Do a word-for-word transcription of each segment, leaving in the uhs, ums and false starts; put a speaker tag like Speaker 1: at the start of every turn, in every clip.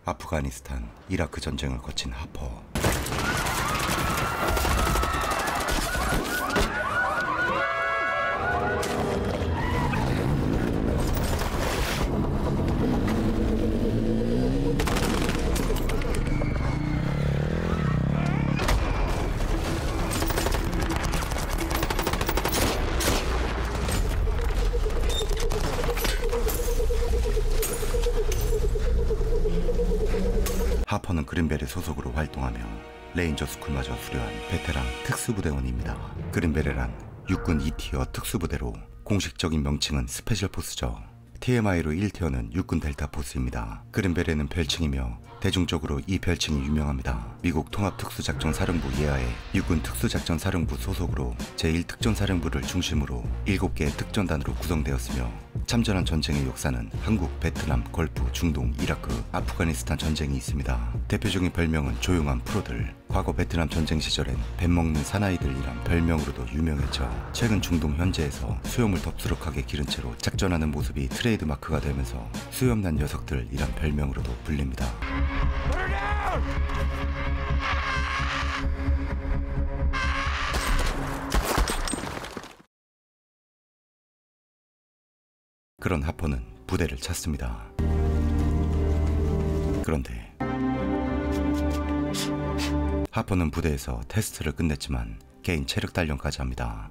Speaker 1: 아프가니스탄, 이라크 전쟁을 거친 하퍼. 하퍼는 그린벨의 소속으로 활동하며 레인저 스쿨마저 수료한 베테랑 특수부대원입니다. 그린벨이란 육군 이 티어 특수부대로 공식적인 명칭은 스페셜포스죠. 티엠아이로 일 티어는 육군 델타포스입니다. 그린벨에는 별칭이며 대중적으로 이 별칭이 유명합니다. 미국 통합특수작전사령부 예하의 육군 특수작전사령부 소속으로 제일 특전사령부를 중심으로 일곱 개의 특전단으로 구성되었으며 참전한 전쟁의 역사는 한국, 베트남, 걸프, 중동, 이라크, 아프가니스탄 전쟁이 있습니다. 대표적인 별명은 조용한 프로들, 과거 베트남 전쟁 시절엔 뱀 먹는 사나이들이란 별명으로도 유명했죠. 최근 중동 현재에서 수염을 덥수룩하게 기른 채로 작전하는 모습이 트레이드 마크가 되면서 수염난 녀석들이란 별명으로도 불립니다. 그런 하퍼는 부대를 찾습니다. 그런데 하퍼는 부대에서 테스트를 끝냈지만 개인 체력 단련까지 합니다.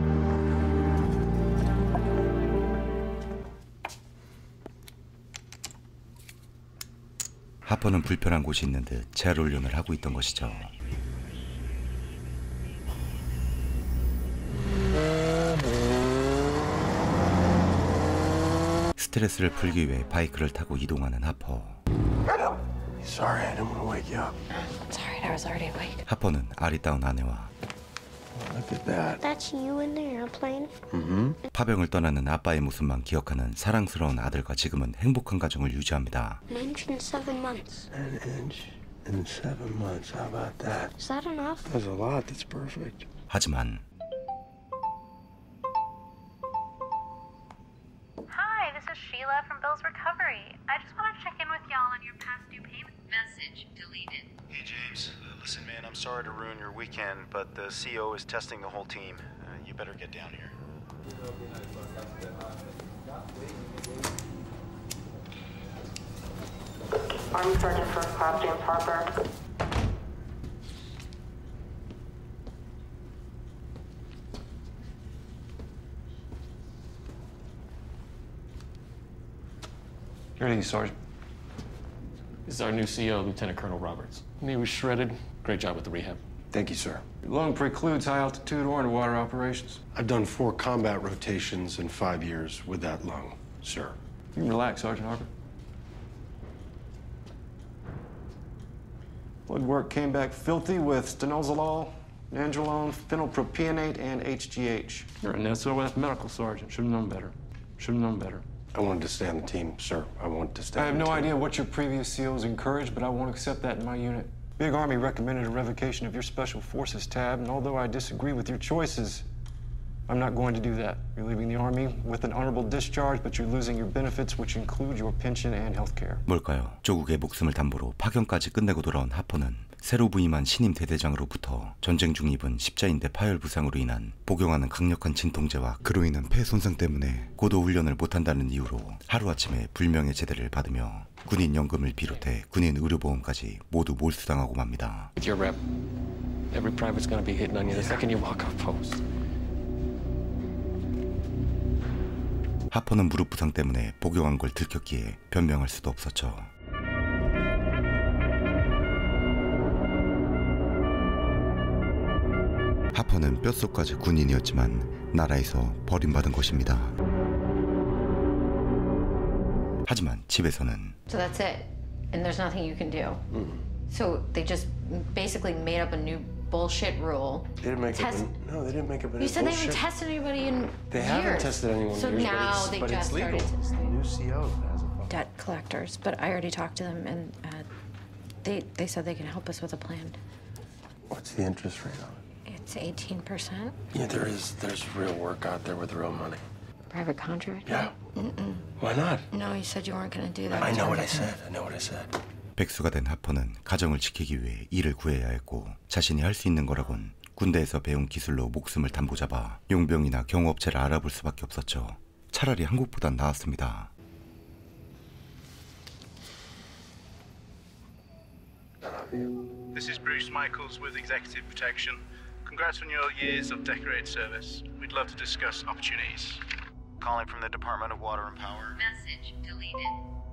Speaker 1: 하퍼는 불편한 곳이 있는 듯 재활훈련을 하고 있던 것이죠. 스트레스를 풀기 위해 바이크를 타고 이동하는 하퍼.
Speaker 2: Sorry, I didn't want to wake you up.
Speaker 3: Sorry, I was already awake.
Speaker 1: 하퍼는 아리따운 아내와
Speaker 2: Look at that.
Speaker 4: That's you in the airplane?
Speaker 2: Mm-hmm.
Speaker 1: 파병을 떠나는 아빠의 모습만 기억하는 사랑스러운 아들과 지금은 행복한 가정을 유지합니다.
Speaker 4: An inch in seven months.
Speaker 2: An inch in seven months. How about that?
Speaker 4: Is that enough?
Speaker 2: That's a lot. That's perfect.
Speaker 1: 하지만
Speaker 5: Hi, this is Sheila from Bill's Recovery. I just want to check in with y'all on your past due payment.
Speaker 6: Message deleted.
Speaker 7: Hey James, uh, listen man, I'm sorry to ruin your weekend, but the C O is testing the whole team. Uh, you better get down here.
Speaker 8: Army Sergeant First Class James Harper.
Speaker 9: Good evening, Sergeant. This is our new C O, Lieutenant Colonel Roberts. He was shredded. Great job with the rehab.
Speaker 2: Thank you, sir.
Speaker 9: Your lung precludes high-altitude or underwater operations.
Speaker 2: I've done four combat rotations in five years with that lung, sir.
Speaker 9: You can relax, Sergeant Harper. Blood work came back filthy with stanozolol, nandrolone, phenylpropionate, and H G H. You're an S O F medical sergeant. Should have known better. Should have known better.
Speaker 2: I wanted to stay on the team, sir. I wanted to stay
Speaker 9: I have
Speaker 2: on the
Speaker 9: no
Speaker 2: team.
Speaker 9: idea what your previous C Os encouraged, but I won't accept that in my unit. Big Army recommended a revocation of your Special Forces tab, and although I disagree with your choices, I'm not going to do that. You're leaving the Army with an honorable discharge, but you're losing your benefits, which include your pension and health care.
Speaker 1: 뭘까요? 조국의 목숨을 담보로 파견까지 끝내고 돌아온 하퍼는 새로 부임한 신임 대대장으로부터 전쟁 중 입은 십자인대 파열 부상으로 인한 복용하는 강력한 진통제와 그로 인한 폐 손상 때문에 고도 훈련을 못한다는 이유로 하루아침에 불명예 제대를 받으며 군인 연금을 비롯해 군인 의료보험까지 모두 몰수당하고 맙니다.
Speaker 9: With your rep, every private's gonna be hitting on you the second you walk off post.
Speaker 1: 하퍼는 무릎 부상 때문에 복용한 걸 들켰기에 변명할 수도 없었죠. 하퍼는 뼛속까지 군인이었지만 나라에서 버림받은 것입니다. 하지만 집에서는
Speaker 3: So that's it, and there's nothing you can do.
Speaker 2: Mm.
Speaker 3: So they just basically made up a new bullshit rule.
Speaker 2: They didn't make
Speaker 3: Test-
Speaker 2: up an, no, they didn't make up any
Speaker 3: You said they haven't
Speaker 2: bullshit.
Speaker 3: tested anybody in
Speaker 2: They
Speaker 3: years.
Speaker 2: haven't tested anyone
Speaker 3: So
Speaker 2: in years,
Speaker 3: now
Speaker 2: but it's,
Speaker 3: they
Speaker 2: but
Speaker 3: just
Speaker 2: it's legal.
Speaker 3: started
Speaker 2: It's the
Speaker 3: testing.
Speaker 2: new C O that has a problem.
Speaker 3: Debt collectors, but I already talked to them, and uh, they they said they can help us with a plan.
Speaker 2: What's the interest rate on it?
Speaker 3: It's eighteen percent.
Speaker 2: Yeah, there is. There's real work out there with real money.
Speaker 3: Private contract?
Speaker 2: Yeah.
Speaker 3: Mm-mm.
Speaker 2: Why not?
Speaker 3: No, you said you weren't going to do that.
Speaker 2: I know what I said. I know what I said.
Speaker 1: 백수가 된 하퍼는 가정을 지키기 위해 일을 구해야 했고 자신이 할 수 있는 거라곤 군대에서 배운 기술로 목숨을 담보잡아 용병이나 경호업체를 알아볼 수밖에 없었죠. 차라리 한국보단 나았습니다.
Speaker 6: This is Bruce Michaels with Executive Protection. Congrats on your years of decorated service. We'd love to discuss opportunities.
Speaker 7: Calling from the Department of Water and Power.
Speaker 5: Message deleted.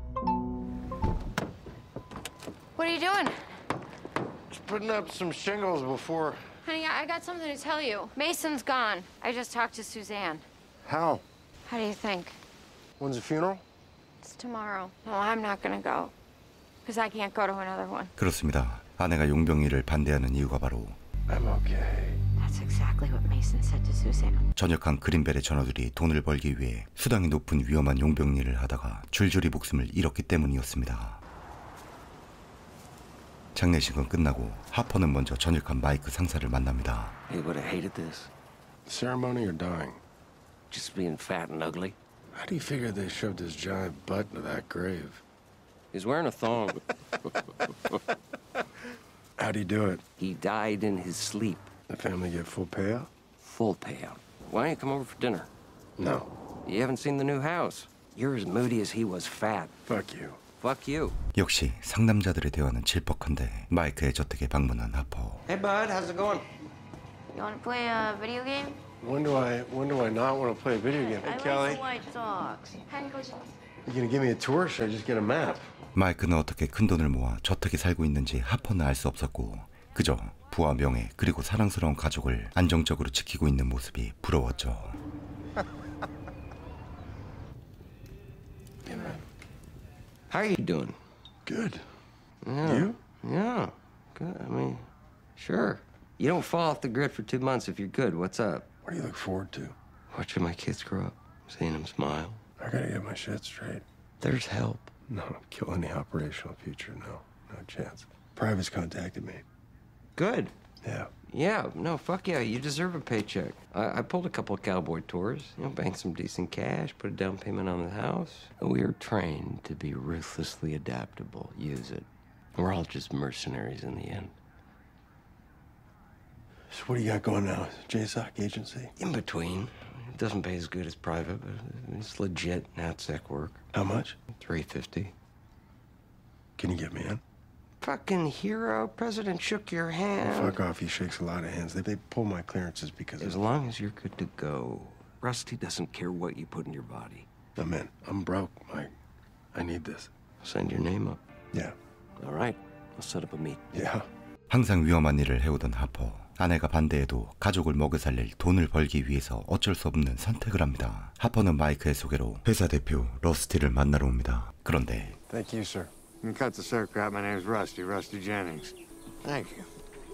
Speaker 3: What are you doing?
Speaker 2: Just putting up some shingles before.
Speaker 3: Honey, I got something to tell you. Mason's gone. I just talked to Suzanne.
Speaker 2: How?
Speaker 3: How do you think?
Speaker 2: When's the funeral?
Speaker 3: It's tomorrow. No, I'm not gonna go. Because I can't go to another one.
Speaker 1: 그렇습니다. 아내가 용병 일을 반대하는 이유가 바로
Speaker 2: I'm okay.
Speaker 3: That's exactly what Mason said to Suzanne.
Speaker 1: 전역한 그린벨의 전우들이 돈을 벌기 위해 수당이 높은 위험한 용병 일을 하다가 줄줄이 목숨을 잃었기 때문이었습니다. 장례식은 끝나고 하퍼는 먼저 전역한 마이크 상사를 만납니다.
Speaker 10: He would have hated this.
Speaker 2: Ceremony or dying?
Speaker 10: Just being fat and ugly.
Speaker 2: How do you figure they shoved his giant butt into that grave?
Speaker 10: He's wearing a thong.
Speaker 2: How'd he do it?
Speaker 10: He died in his sleep.
Speaker 2: The family get full payout?
Speaker 10: Full payout. Why don't you come over for dinner?
Speaker 2: No.
Speaker 10: You haven't seen the new house. You're as moody as he was fat.
Speaker 2: Fuck you.
Speaker 10: Fuck you.
Speaker 1: 역시 상남자들의 대화는 질퍽한데 마이크의 저택에 방문한 하퍼.
Speaker 10: Hey, bud, how's it going?
Speaker 3: You want to play a video game?
Speaker 2: When do I when do I not want to play a video game? Hey, Kelly,
Speaker 3: White Sox.
Speaker 2: you gonna give me a tour? Should I just get a map?
Speaker 1: 마이크는 어떻게 큰 돈을 모아 저택에 살고 있는지 하퍼는 알 수 없었고 그저 부와 명예 그리고 사랑스러운 가족을 안정적으로 지키고 있는 모습이 부러웠죠.
Speaker 10: How are you doing?
Speaker 2: Good.
Speaker 10: Yeah.
Speaker 2: You?
Speaker 10: Yeah. Good. I mean, sure. You don't fall off the grid for two months if you're good. What's up?
Speaker 2: What do you look forward to?
Speaker 10: Watching my kids grow up, seeing them smile.
Speaker 2: I gotta get my shit straight.
Speaker 10: There's help.
Speaker 2: No, kill any operational future. No, no chance. Private's contacted me.
Speaker 10: Good.
Speaker 2: Yeah.
Speaker 10: Yeah, no, fuck yeah, you deserve a paycheck. I, I pulled a couple of cowboy tours, you know, banked some decent cash, put a down payment on the house. We are trained to be ruthlessly adaptable. Use it. We're all just mercenaries in the end.
Speaker 2: So what do you got going now? J S O C agency?
Speaker 10: In between. It doesn't pay as good as private, but it's legit NatSec work.
Speaker 2: How much?
Speaker 10: three fifty.
Speaker 2: Can you get me in?
Speaker 10: Fucking hero. President shook your hand.
Speaker 2: Fuck off. He shakes a lot of hands. They, they pull my clearances because
Speaker 10: As
Speaker 2: of...
Speaker 10: long as you're good to go. Rusty doesn't care what you put in your body.
Speaker 2: I'm in. I'm broke, Mike. I need this.
Speaker 10: Send your name up.
Speaker 2: Yeah.
Speaker 10: All right. I'll set up a meet.
Speaker 2: Yeah.
Speaker 1: 항상 위험한 일을 해오던 하퍼. 아내가 반대해도 가족을 먹여 살릴 돈을 벌기 위해서 어쩔 수 없는 선택을 합니다. 하퍼는 마이크의 소개로 회사 대표 러스티를 만나러 옵니다. 그런데
Speaker 2: Thank you, sir.
Speaker 11: You can cut the sir crap. My name's Rusty, Rusty Jennings. Thank you.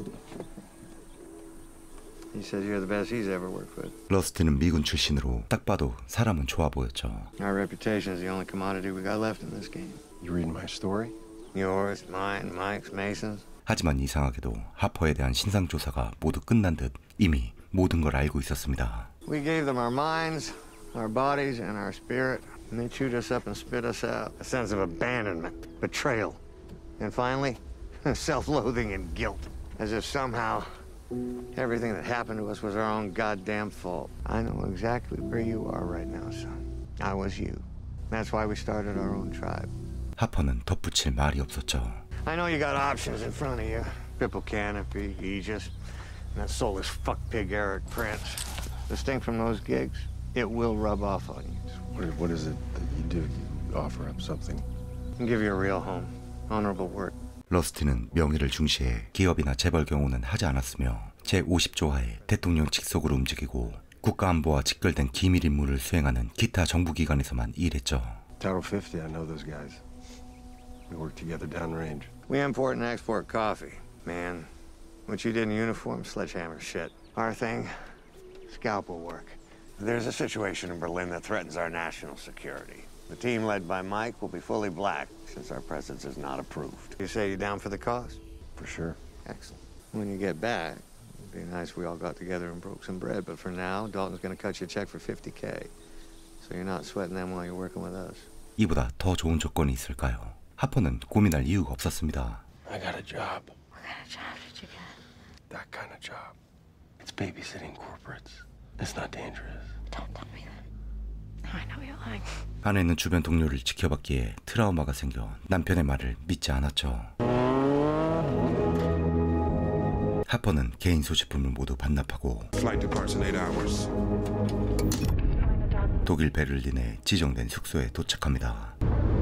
Speaker 11: He says you're the best he's ever worked with.
Speaker 1: 러스티는 미군 출신으로 딱 봐도 사람은 좋아 보였죠.
Speaker 11: Our reputation is the only commodity we got left in this game.
Speaker 2: You reading my story?
Speaker 11: Yours, mine, Mike's, Mason's.
Speaker 1: 하지만 이상하게도 하퍼에 대한 신상 조사가 모두 끝난 듯 이미 모든 걸 알고 있었습니다.
Speaker 11: We gave them our minds, our bodies, and our spirit, and they chewed us up and spit us out. A sense of abandonment, betrayal, and finally, self-loathing and guilt. As if somehow everything that happened to us was our own goddamn fault. I know exactly where you are right now, son. I was you. That's why we started our own tribe.
Speaker 1: 하퍼는 덧붙일 말이 없었죠.
Speaker 11: I know you got options in front of you. Triple Canopy, Aegis, and that soulless fuck pig Eric Prince. Distinct from those gigs, it will rub off on you.
Speaker 2: What, what is it that you do? You offer up something?
Speaker 11: And give you a real home. Honorable work.
Speaker 1: 러스티는 명예를 중시해 기업이나 재벌 경호는 하지 않았으며 제오십 조 하에 대통령 직속으로 움직이고 국가안보와 직결된 기밀 임무를 수행하는 기타 정부기관에서만 일했죠.
Speaker 2: Title fifty, I know those guys. We work together downrange.
Speaker 11: We import and export coffee, man. What you did in uniform, sledgehammer shit. Our thing, scalpel work. There's a situation in Berlin that threatens our national security. The team led by Mike will be fully black since our presence is not approved. You say you're down for the cause?
Speaker 2: For sure.
Speaker 11: Excellent. When you get back, it'd be nice if we all got together and broke some bread, but for now, Dalton's gonna cut you a check for fifty K. So you're not sweating them while you're working with us.
Speaker 1: 이보다 더 좋은 조건이 있을까요? 하퍼는 고민할 이유가 없었습니다.
Speaker 2: I got a job.
Speaker 3: What kind of job did you get?
Speaker 2: That kind of job. It's babysitting corporates. It's not dangerous.
Speaker 3: Don't tell me that. Now I know you're lying.
Speaker 1: 아내는 주변 동료를 지켜봤기에 트라우마가 생겨 남편의 말을 믿지 않았죠. 하퍼는 개인 소지품을 모두 반납하고 독일 베를린의 지정된 숙소에 도착합니다.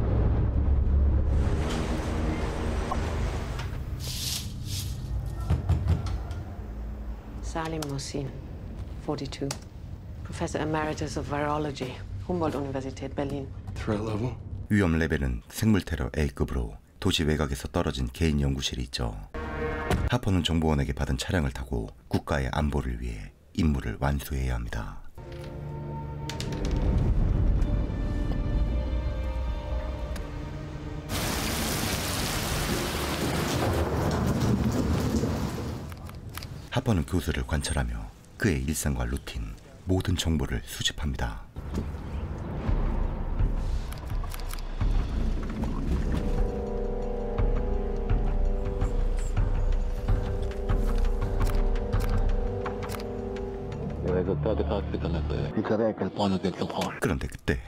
Speaker 12: Salim Mohsin, forty-two. Professor Emeritus of Virology, Humboldt-Universität Berlin.
Speaker 2: Threat level?
Speaker 1: 위험 레벨은 생물 테러 A급으로 도시 외곽에서 떨어진 개인 연구실이 있죠. 하퍼는 정보원에게 받은 차량을 타고 국가의 안보를 위해 임무를 완수해야 합니다. 하퍼는 교수를 관찰하며 그의 일상과 루틴, 모든 정보를 수집합니다. 그런데 그때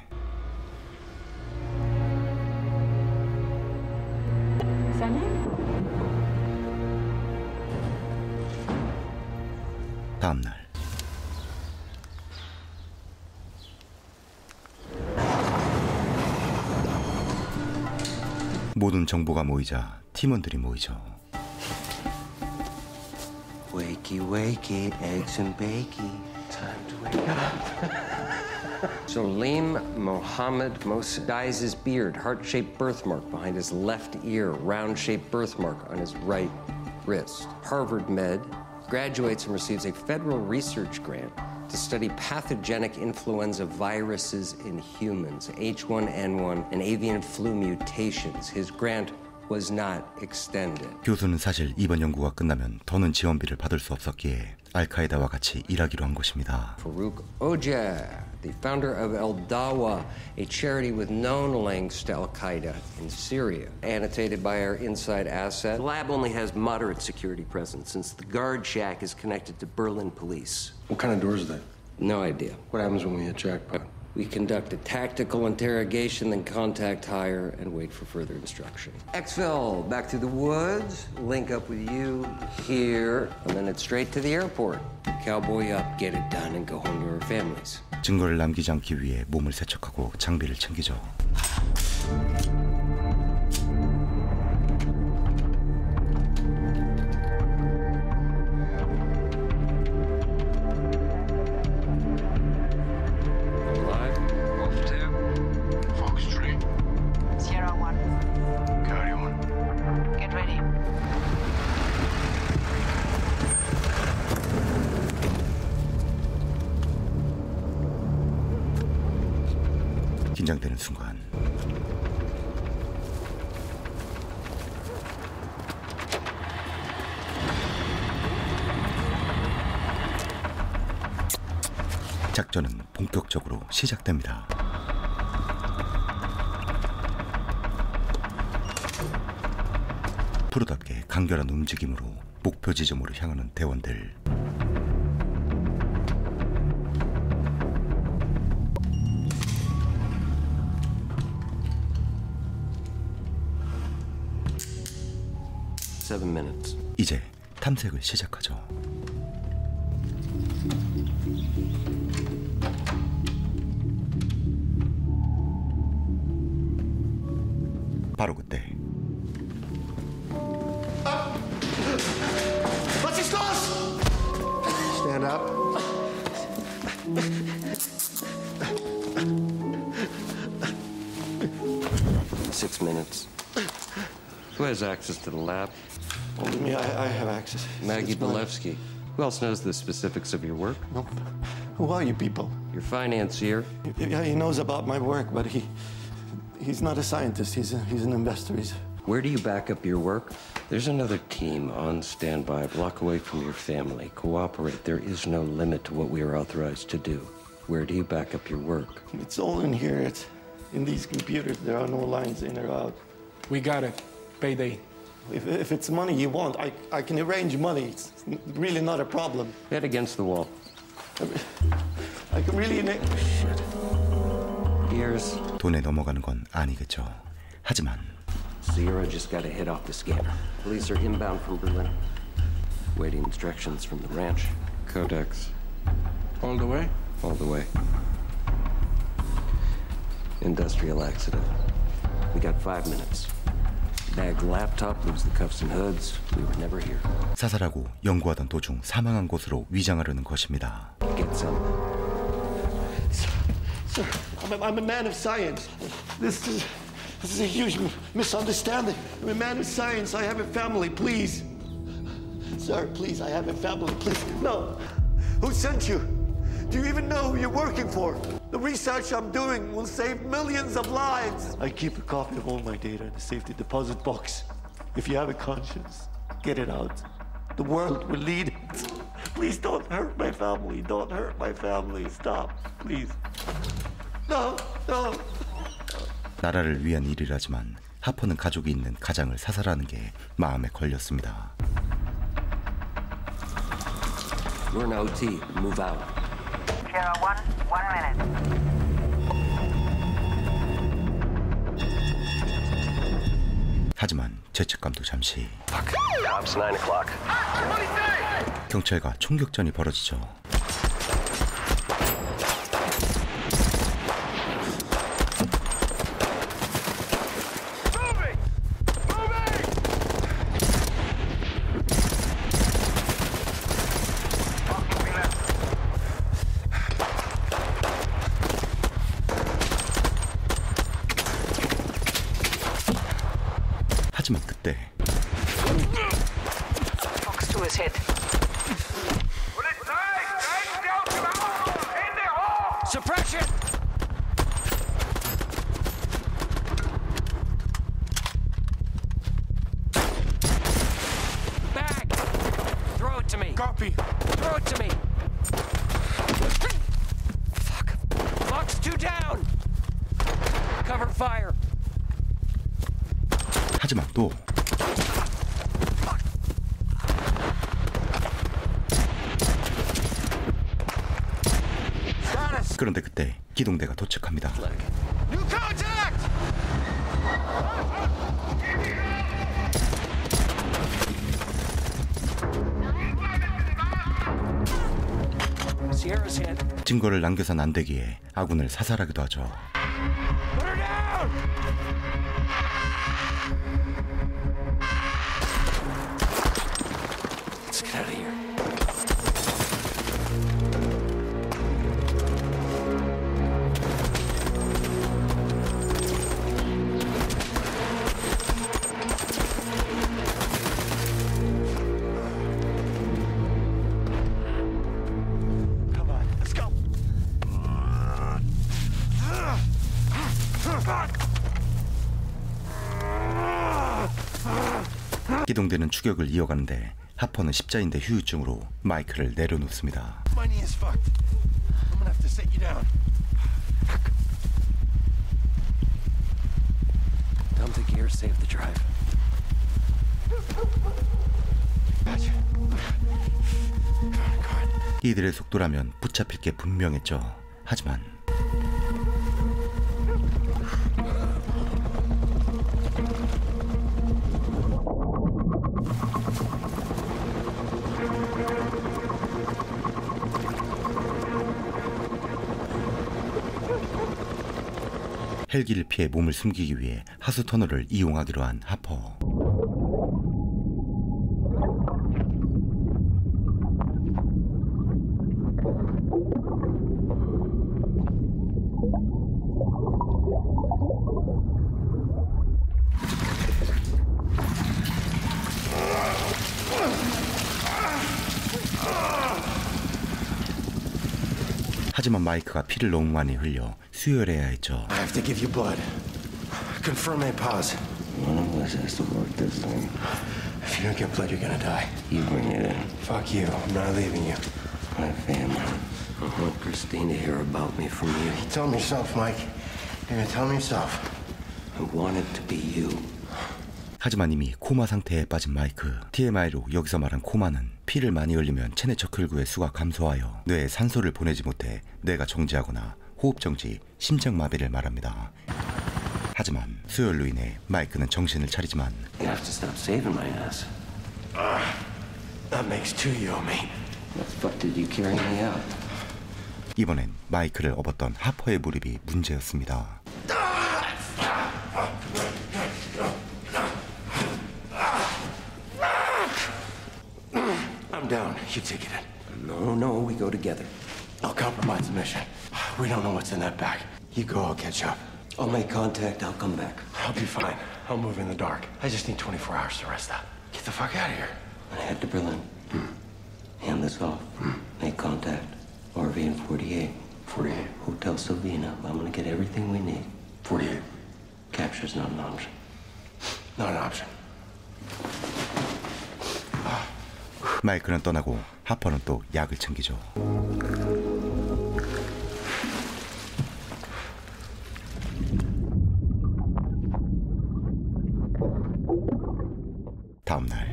Speaker 1: 다음날 모든 정보가 모이자 팀원들이 모이죠.
Speaker 10: Wakey, wakey, eggs and bakey. Time to wake up. Salim Mohammed Mohsin dyes his beard, heart-shaped birthmark behind his left ear, round-shaped birthmark on his right wrist. Harvard Med, graduates and receives a federal research grant to study pathogenic influenza viruses in humans, H one N one and avian flu mutations. His grant was not extended.
Speaker 1: 교수는 사실 이번 연구가 끝나면 더는 지원비를 받을 수 없었기에 알카에다와 같이 일하기로 한 것입니다.
Speaker 10: Farouk Ojeh, the founder of El Dawa, a charity with known links to Al-Qaeda in Syria. Annotated by our inside asset, the lab only has moderate security presence since the guard shack is connected to Berlin police.
Speaker 2: What kind of door is that?
Speaker 10: No idea.
Speaker 2: What happens when we hit jackpot?
Speaker 10: We conduct a tactical interrogation, then contact higher and wait for further instruction. Exfil, back through the woods, link up with you here, and then it's straight to the airport. Cowboy up, get it done, and go home to our families.
Speaker 1: 증거를 남기지 않기 위해 몸을 세척하고 장비를 챙기죠. 긴장되는 순간 작전은 본격적으로 시작됩니다. 프로답게 간결한 움직임으로 목표 지점으로 향하는 대원들.
Speaker 10: Seven minutes.
Speaker 1: 이제 탐색을 시작하죠. 바로 그때
Speaker 11: Stand up.
Speaker 10: Six minutes. Who has access to the lab?
Speaker 11: Only me. I, I have access.
Speaker 10: Maggie Belevsky. Who else knows the specifics of your work?
Speaker 11: No. Who are you people?
Speaker 10: Your financier.
Speaker 11: Yeah, he knows about my work, but he he's not a scientist. He's a, he's an investor. He's...
Speaker 10: Where do you back up your work? There's another team on standby, a block away from your family. Cooperate. There is no limit to what we are authorized to do. Where do you back up your work?
Speaker 11: It's all in here. It's in these computers. There are no lines in or out.
Speaker 13: We got it. Payday.
Speaker 14: If, if it's money you want, I, I can arrange money. It's really not a problem.
Speaker 10: Head against the wall.
Speaker 14: I can really... Shit.
Speaker 10: Ears.
Speaker 1: 돈에 넘어가는 건 아니겠죠. 하지만
Speaker 10: Sierra just got a hit off the scanner. Police are inbound from Berlin. Waiting instructions from the ranch. Codex.
Speaker 13: All the way?
Speaker 10: All the way. Industrial accident. We got five minutes. Bagged laptop, lose the cuffs and hoods. We were never here.
Speaker 1: 사살하고 연구하던 도중 사망한 곳으로 위장하려는 것입니다.
Speaker 10: Get some.
Speaker 14: Sir, sir I'm, a, I'm a man of science. This is, this is a huge misunderstanding. I'm a man of science. I have a family, please. Sir, please, I have a family, please. No. Who sent you? Do you even know who you're working for? The research I'm doing will save millions of lives. I keep a copy of all my data in the safety deposit box. If you have a conscience, get it out. The world will need it. Please don't hurt my family. Don't hurt my family. Stop, please. No, no.
Speaker 1: 나라를 위한 일이라지만 하퍼는 가족이 있는 가장을 사살하는 게 마음에 걸렸습니다.
Speaker 10: We're an O T. Move out.
Speaker 15: Zero one, one minute.
Speaker 1: 하지만 죄책감도 잠시.
Speaker 10: Cops nine o'clock.
Speaker 1: 경찰과 총격전이 벌어지죠. 하지만 그때
Speaker 15: Fox to his head.
Speaker 10: Suppression! Back! Throw it to me.
Speaker 13: Copy.
Speaker 10: Throw it to me. Fuck. Fox two down. Cover fire.
Speaker 1: 하지만 또 그런데 그때 기동대가 도착합니다.
Speaker 10: New contact! Sierra's hit.
Speaker 1: 증거를 남겨선 안 되기에 아군을 사살하기도 하죠.
Speaker 10: Put her down! Let's get out of here.
Speaker 14: Come on, let's go.
Speaker 1: 기동대는 추격을 이어가는데 하퍼는 십자인대 후유증으로 마이크를 내려놓습니다.
Speaker 14: My knee is fucked. I'm gonna have to sit you down.
Speaker 10: Dump the gear, save the drive.
Speaker 14: Gotcha.
Speaker 1: 이들의 속도라면 붙잡힐 게 분명했죠. 하지만 헬기를 피해 몸을 숨기기 위해 하수 터널을 이용하기로 한 하퍼. 하지만 마이크가 피를 너무 많이 흘려 수혈해야 했죠.
Speaker 2: I have to give you blood. Confirm a pause.
Speaker 10: One of us has to work this time.
Speaker 2: If you don't get blood, you're gonna die.
Speaker 10: You bring it in.
Speaker 2: Fuck you. I'm not leaving you.
Speaker 10: My family. I want Christine to hear about me from you.
Speaker 2: Tell him yourself, Mike. You're gonna tell him yourself.
Speaker 10: I want it to be you.
Speaker 1: 하지만 이미 코마 상태에 빠진 마이크. 티엠아이로 여기서 말한 코마는 피를 많이 흘리면 체내 적혈구의 수가 감소하여 뇌에 산소를 보내지 못해 뇌가 정지하거나 호흡정지, 심장마비를 말합니다. 하지만 수혈로 인해 마이크는 정신을 차리지만
Speaker 10: You have to stop saving my ass.
Speaker 14: Uh, that makes two you of me.
Speaker 10: What the fuck did you carry me out?
Speaker 1: 이번엔 마이크를 업었던 하퍼의 무릎이 문제였습니다.
Speaker 14: I'm down. You take it in.
Speaker 10: No, no, we go together.
Speaker 14: I'll compromise the mission. We don't know what's in that bag. You go, I'll catch up.
Speaker 10: I'll make contact, I'll come back.
Speaker 14: I'll be fine. I'll move in the dark. I just need twenty-four hours to rest up. Get the fuck out of here.
Speaker 10: I head to Berlin. Hmm. Hand this off. Hmm. Make contact. R V in forty-eight.
Speaker 14: forty-eight.
Speaker 10: Hotel Silvina. I'm gonna get everything we need.
Speaker 14: forty-eight.
Speaker 10: Capture's not an option.
Speaker 14: Not an option.
Speaker 1: 마이크는 떠나고 하퍼는 또 약을 챙기죠. 다음 날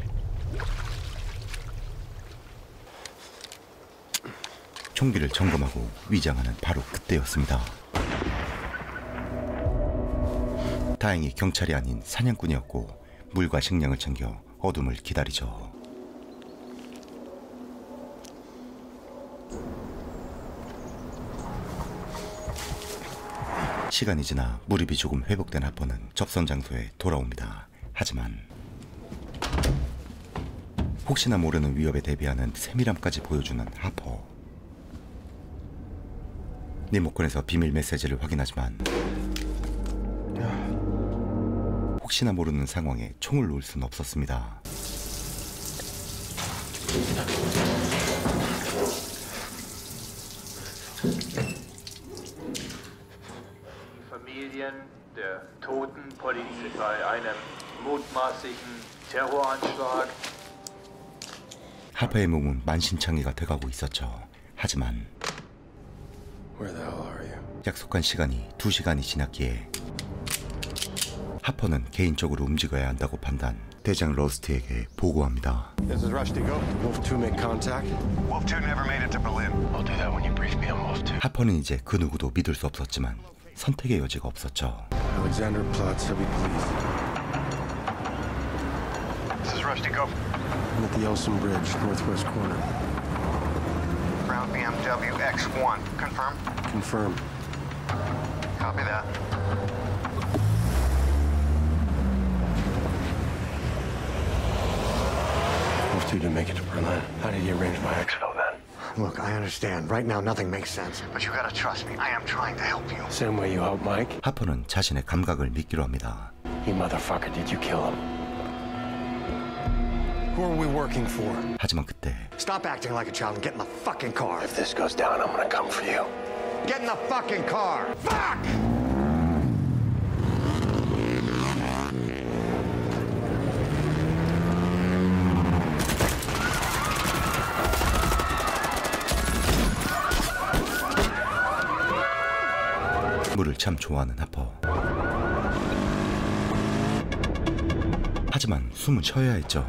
Speaker 1: 총기를 점검하고 위장하는 바로 그때였습니다. 다행히 경찰이 아닌 사냥꾼이었고 물과 식량을 챙겨 어둠을 기다리죠. 시간이 지나 무릎이 조금 회복된 하퍼는 접선 장소에 돌아옵니다. 하지만 혹시나 모르는 위협에 대비하는 세밀함까지 보여주는 하퍼. 리모컨에서 비밀 메시지를 확인하지만 혹시나 모르는 상황에 총을 놓을 수는 없었습니다.
Speaker 16: Familien der toten Polizei bei einem mutmaßlichen Terroranschlag.
Speaker 1: 하퍼의 몸은 만신창이가 돼가고 있었죠. 하지만
Speaker 14: Where the hell are you?
Speaker 1: 약속한 시간이 두 시간이 지났기에 하퍼는 개인적으로 움직여야 한다고 판단. 대장 러스트에게 보고합니다.
Speaker 2: This is Rushdie. Go.
Speaker 14: Wolf two make contact.
Speaker 2: Wolf two never made it to Berlin.
Speaker 14: I'll do that when you brief me on Wolf two.
Speaker 1: 하퍼는 이제 그 누구도 믿을 수 없었지만 선택의 여지가 없었죠.
Speaker 2: Alexander Platz, heavy police. This is Rushdie. Go.
Speaker 14: I'm at the Elson Bridge, northwest corner.
Speaker 11: Ground B M W X one. Confirm?
Speaker 14: Confirm.
Speaker 11: Copy that.
Speaker 14: Wolf two didn't make it to Berlin. How did he arrange my exfil then?
Speaker 11: Look, I understand. Right now, nothing makes sense. But you gotta trust me. I am trying to help you.
Speaker 14: Same way you helped Mike?
Speaker 1: 하퍼는 자신의 감각을 믿기로 합니다.
Speaker 14: You motherfucker, did you kill him? Who are we working for?
Speaker 1: 하지만 그때
Speaker 11: Stop acting like a child and get in the fucking car.
Speaker 14: If this goes down, I'm gonna come for you.
Speaker 11: Get in the fucking car! Fuck!
Speaker 1: 물을 참 좋아하는 하퍼. 하지만 숨은 쉬어야 했죠.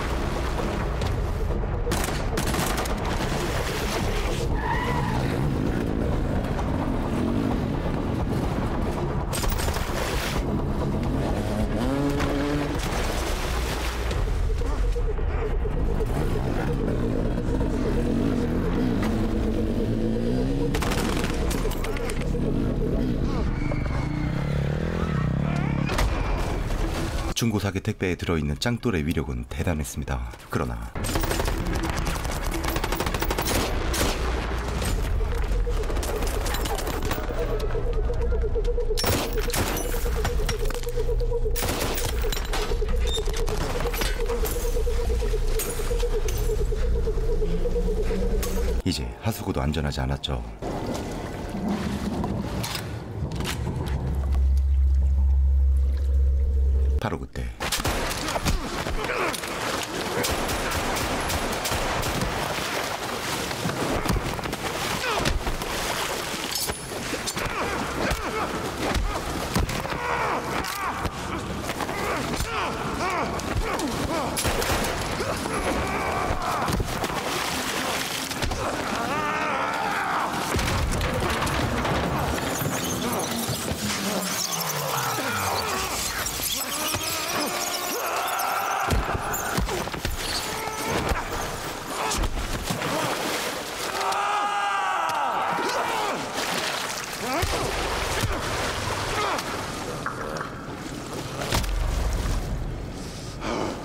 Speaker 1: 중고사기 택배에 들어있는 짱돌의 위력은 대단했습니다. 그러나 이제 하수구도 안전하지 않았죠. 바로 그때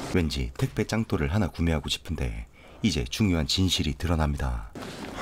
Speaker 1: 왠지 택배 짱돌을 하나 구매하고 싶은데 이제 중요한 진실이 드러납니다.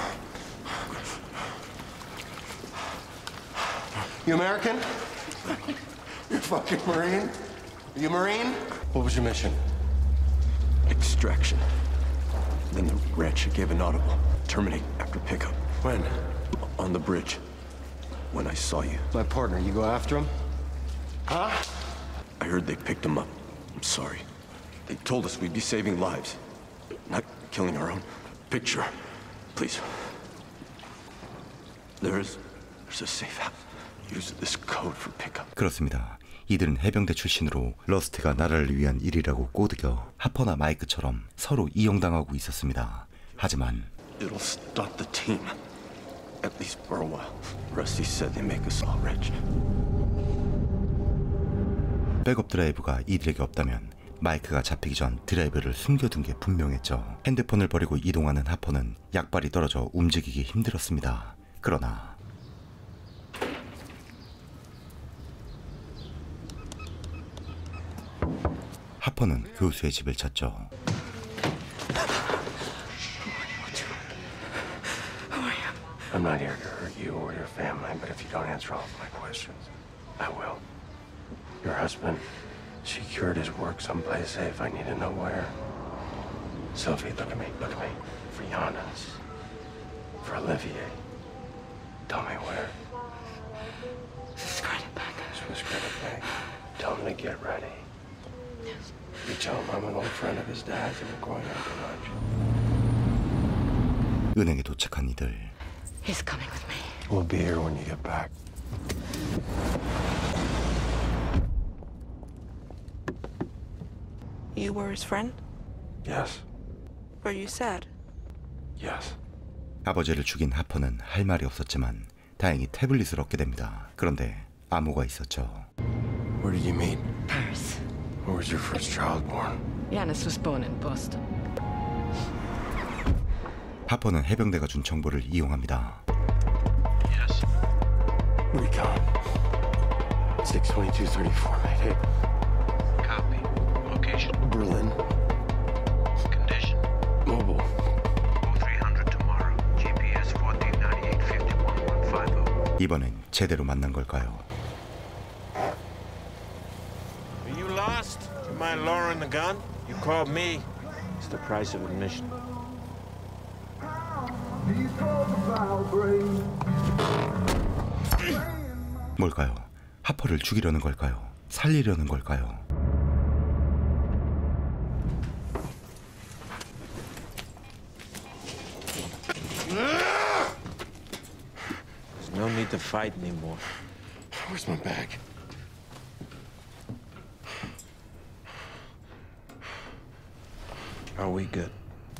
Speaker 14: You American? You fucking Marine? You Marine? What was your mission?
Speaker 2: Extraction. Then the wretch gave an audible. Terminate after pickup.
Speaker 14: When?
Speaker 2: On the bridge. When I saw you.
Speaker 14: My partner, you go after him? Huh?
Speaker 2: I heard they picked him up. I'm sorry. They told us we'd be saving lives. Not killing our own. Picture. Please. There's... There's a safe house. Use this code for pickup.
Speaker 1: 그렇습니다. 이들은 해병대 출신으로 러스트가 나라를 위한 일이라고 꼬드겨 하퍼나 마이크처럼 서로 이용당하고 있었습니다. 하지만
Speaker 2: It'll stop the team. At least for a while. Rusty said they make us all rich.
Speaker 1: 백업 드라이브가 이들에게 없다면 마이크가 잡히기 전 드라이브를 숨겨둔 게 분명했죠. 핸드폰을 버리고 이동하는 하퍼는 약발이 떨어져 움직이기 힘들었습니다. 그러나 하퍼는 교수의 집을 찾죠.
Speaker 2: I'm not here to hurt you or your family, but if you don't answer all of my questions, I will. Your husband secured his work someplace safe. I need to know where. Sophie, look at me, look at me. For Giannis. For Olivier. Tell me where.
Speaker 12: Swiss credit bank.
Speaker 2: Swiss credit bank. Tell him to get ready. Yes. You tell him I'm an old friend of his dad's and we're going out to lunch.
Speaker 1: 은행에 도착한 이들.
Speaker 12: He's coming with me.
Speaker 2: We'll be here when you get back.
Speaker 17: You were his friend?
Speaker 2: Yes.
Speaker 17: Were you sad?
Speaker 2: Yes.
Speaker 1: 아버지를 죽인 하퍼는 할 말이 없었지만 다행히 태블릿을 얻게 됩니다. 그런데 암호가 있었죠.
Speaker 2: Where did you meet?
Speaker 12: Paris.
Speaker 2: Where was your first child born?
Speaker 12: Giannis was born in Boston.
Speaker 1: 하퍼는 해병대가 준 정보를 이용합니다.
Speaker 2: Yes. Recon. six twenty-two thirty-four, mate. Hey.
Speaker 6: Copy. Location.
Speaker 2: Berlin.
Speaker 6: Condition.
Speaker 2: Mobile.
Speaker 6: three hundred tomorrow. G P S fourteen ninety-eight fifty-one one fifty.
Speaker 1: 이번엔 제대로 만난 걸까요?
Speaker 18: Are you lost? You mind lowering the gun? You called me. It's the price of admission.
Speaker 1: 뭘까요? 하퍼를 죽이려는 걸까요? 살리려는 걸까요?
Speaker 18: There's no need to fight anymore.
Speaker 2: Where's my bag?
Speaker 18: Are we good?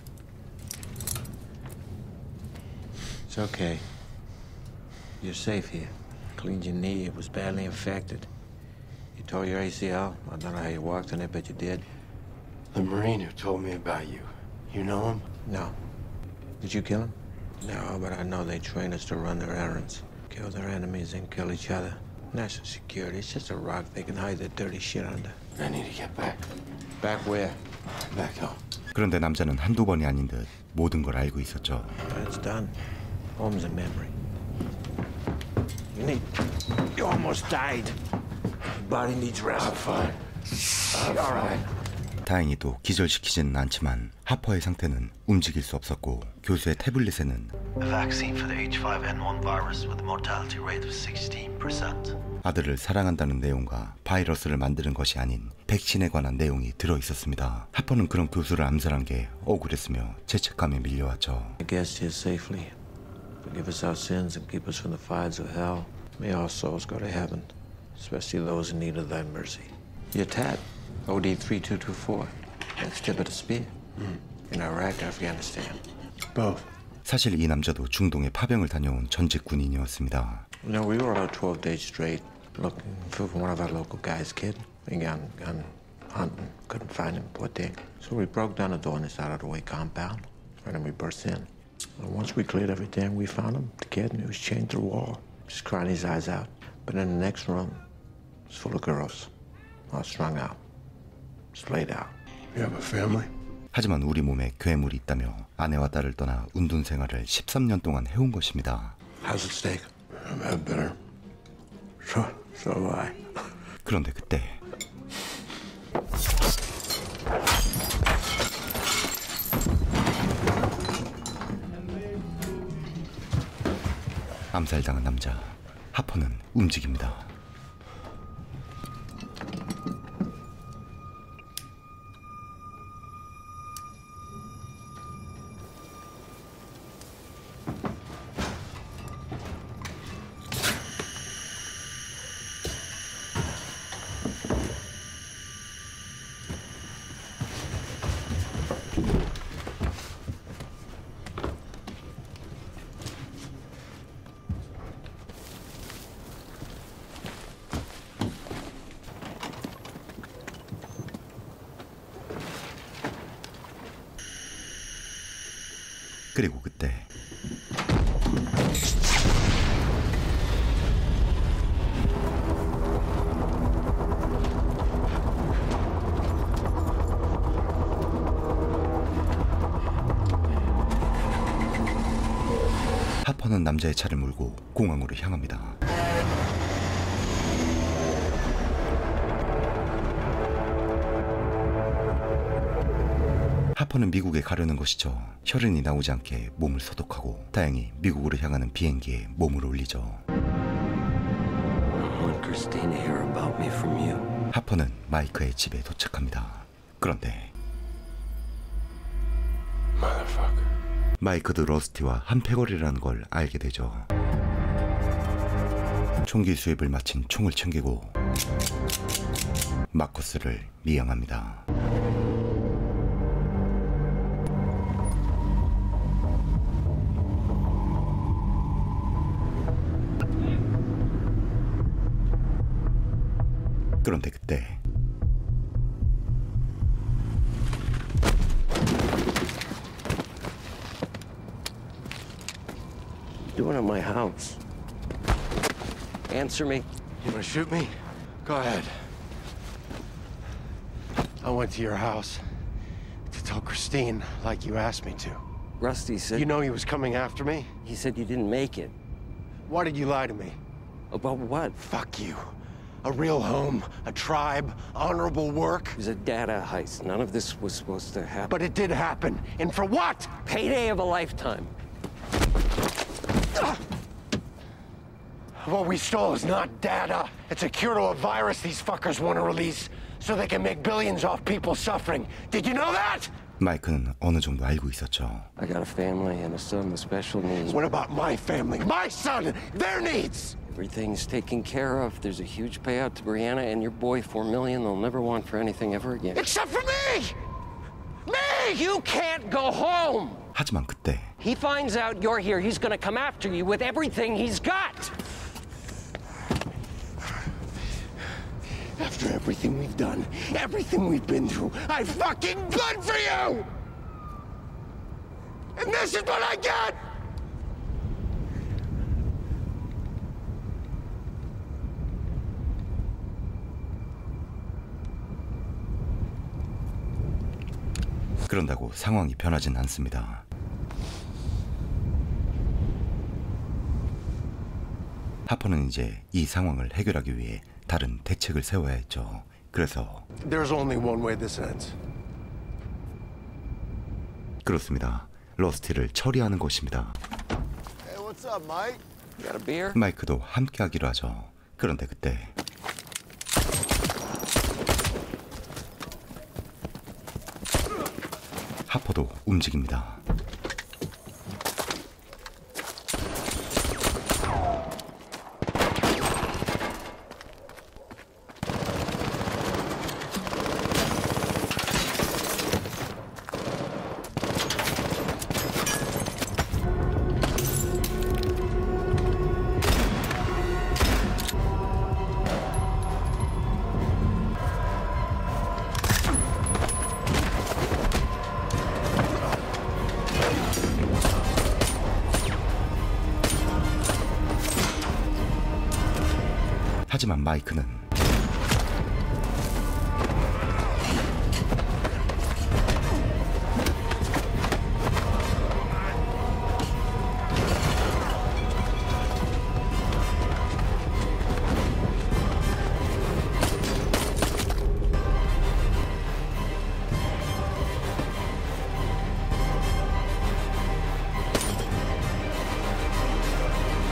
Speaker 18: It's okay. You're safe here. Cleaned your knee. It was badly infected. You tore your A C L. I don't know how you walked on it, but you did.
Speaker 2: The Marine who told me about you. You know him?
Speaker 18: No. Did you kill him? No, but I know they train us to run their errands. Kill their enemies and kill each other. National security. It's just a rock they can hide their dirty shit under.
Speaker 2: I need to get back.
Speaker 18: Back where?
Speaker 2: Back home.
Speaker 1: 그런데 남자는 한두 번이 아닌 듯 모든 걸 알고 있었죠.
Speaker 18: It's done. Home's a memory. You need... You almost died. Your body needs rest.
Speaker 2: I'm fine. I'm
Speaker 18: All right.
Speaker 1: 다행히도 기절시키지는 않지만 하퍼의 상태는 움직일 수 없었고 교수의 태블릿에는
Speaker 19: A vaccine for the H five N one virus with a mortality rate of sixteen percent.
Speaker 1: 아들을 사랑한다는 내용과 바이러스를 만드는 것이 아닌 백신에 관한 내용이 들어있었습니다. 하퍼는 그런 교수를 암살한 게 억울했으며 죄책감에 밀려왔죠.
Speaker 18: I guess here safely. Forgive us our sins and keep us from the fires of hell. May our souls go to heaven, especially those in need of thy mercy. Your tat, O D three two two four. That's tip of the spear. Mm. In Iraq, Afghanistan.
Speaker 2: Both.
Speaker 1: 사실 이 남자도 중동에 파병을 다녀온 전직 군인이었습니다.
Speaker 18: No, we were out twelve days straight looking for one of our local guys, kid. He gone, gone hunting, couldn't find him, poor thing. So we broke down the door in this out-of-the-way compound, and then we burst in. And once we cleared everything, we found him, the kid, and he was chained to the wall, just crying his eyes out. But in the next room, it was full of girls, all strung out, just laid out.
Speaker 2: You have a family?
Speaker 1: 하지만 우리 몸에 괴물이 있다며 아내와 딸을 떠나 운둔 생활을 십삼 년 동안 해온 것입니다.
Speaker 2: How's it steak? I've had better. So, so have I.
Speaker 1: 그런데 그때 암살당한 남자 하퍼는 움직입니다. 그리고 그때 하퍼는 남자의 차를 몰고 공항으로 향합니다. 하퍼는 미국에 가려는 것이죠. 혈흔이 나오지 않게 몸을 소독하고 다행히 미국으로 향하는 비행기에 몸을 올리죠. 하퍼는 마이크의 집에 도착합니다. 그런데 마이크도 러스티와 한 패거리라는 걸 알게 되죠. 총기 수입을 마친 총을 챙기고 마커스를 미행합니다. 그런데 그때
Speaker 10: Doing at my house. Answer me.
Speaker 2: You wanna shoot me? Go ahead. I went to your house to tell Christine like you asked me to.
Speaker 10: Rusty said...
Speaker 2: You know he was coming after me?
Speaker 10: He said you didn't make it.
Speaker 2: Why did you lie to me?
Speaker 10: About what?
Speaker 2: Fuck you. A real home, a tribe, honorable work.
Speaker 10: It was a data heist. None of this was supposed to happen.
Speaker 2: But it did happen. And for what?
Speaker 10: Payday of a lifetime.
Speaker 2: What we stole is not data. It's a cure to a virus these fuckers want to release so they can make billions off people suffering. Did you know that?
Speaker 1: 마이크는 어느 정도 알고 있었죠.
Speaker 10: I got a family and a son with special needs.
Speaker 2: What about my family? My son! Their needs!
Speaker 10: Everything's taken care of. There's a huge payout to Brianna and your boy, four million they'll never want for anything ever again.
Speaker 2: Except for me! Me!
Speaker 10: You can't go home!
Speaker 1: 하지만 그때
Speaker 10: He finds out you're here, he's gonna come after you with everything he's got!
Speaker 2: After everything we've done, everything we've been through, I fucking bled for you! And this is what I get!
Speaker 1: 그런다고 상황이 변하진 않습니다. 하퍼는 이제 이 상황을 해결하기 위해 다른 대책을 세워야 했죠. 그래서
Speaker 2: There's only one way this ends.
Speaker 1: 그렇습니다. 러스티를 처리하는 것입니다.
Speaker 11: Hey, what's up, Mike?
Speaker 10: You got a beer?
Speaker 1: 마이크도 함께 하기로 하죠. 그런데 그때 하퍼도 움직입니다. 하지만 마이크는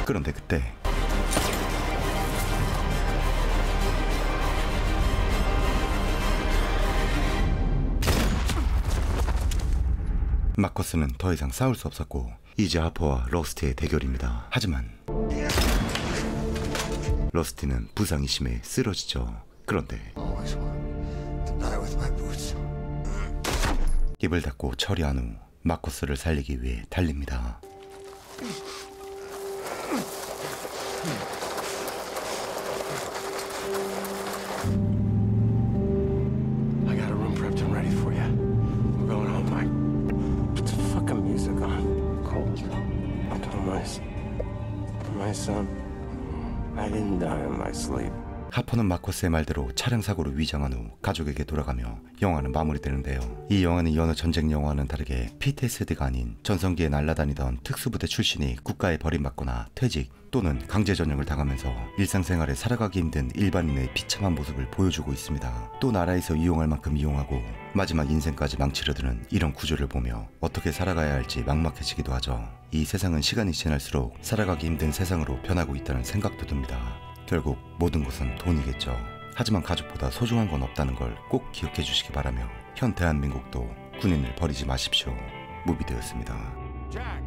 Speaker 1: 그런데 그때 마커스는 더 이상 싸울 수 없었고 이제 하퍼와 러스티의 대결입니다. 하지만 러스티는 부상이 심해 쓰러지죠. 그런데 입을 닫고 처리한 후 마커스를 살리기 위해 달립니다.
Speaker 2: I got a room prepped and ready for you. We're going home, Mike. Put the fucking music on. Cold. I told my, my son, I didn't die in my sleep.
Speaker 1: 하퍼는 마커스의 말대로 차량 사고를 위장한 후 가족에게 돌아가며 영화는 마무리되는데요. 이 영화는 여느 전쟁 영화와는 다르게 피티에스디가 아닌 전성기에 날아다니던 특수부대 출신이 국가에 버림받거나 퇴직 또는 강제전역을 당하면서 일상생활에 살아가기 힘든 일반인의 비참한 모습을 보여주고 있습니다. 또 나라에서 이용할 만큼 이용하고 마지막 인생까지 망치려드는 이런 구조를 보며 어떻게 살아가야 할지 막막해지기도 하죠. 이 세상은 시간이 지날수록 살아가기 힘든 세상으로 변하고 있다는 생각도 듭니다. 결국 모든 것은 돈이겠죠. 하지만 가족보다 소중한 건 없다는 걸 꼭 기억해 주시기 바라며 현 대한민국도 군인을 버리지 마십시오. 무비되었습니다.